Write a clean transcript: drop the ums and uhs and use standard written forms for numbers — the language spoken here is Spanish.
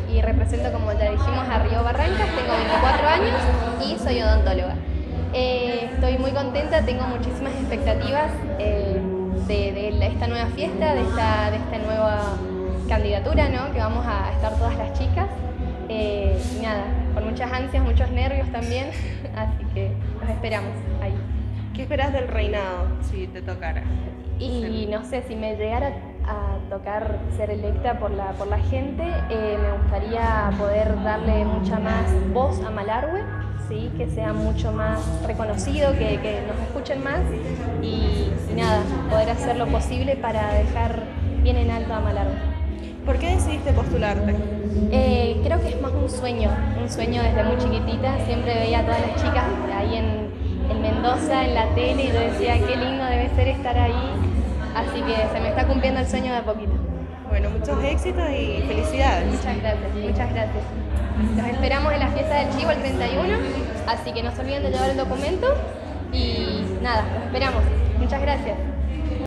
y represento, como ya dijimos, a Río Barrancas. Tengo 24 años y soy odontóloga. Estoy muy contenta, tengo muchísimas expectativas de esta nueva fiesta, de esta nueva candidatura, ¿no? Que vamos a estar todas las chicas. Y nada, con muchas ansias, muchos nervios también, así que los esperamos ahí. ¿Qué esperás del reinado si te tocara? Y no sé, si me llegara a tocar ser electa por la gente, me gustaría poder darle mucha más voz a Malargüe, ¿sí? Que sea mucho más reconocido, que nos escuchen más y nada, poder hacer lo posible para dejar bien en alto a Malargüe. ¿Por qué decidiste postularte? Creo que es más un sueño desde muy chiquitita. Siempre veía a todas las chicas ahí en Mendoza, en la tele, y yo decía, qué lindo debe ser estar ahí. Así que se me está cumpliendo el sueño de a poquito. Bueno, muchos éxitos y felicidades. Muchas gracias, muchas gracias. Los esperamos en la fiesta del Chivo el 31, así que no se olviden de llevar el documento y nada, los esperamos. Muchas gracias.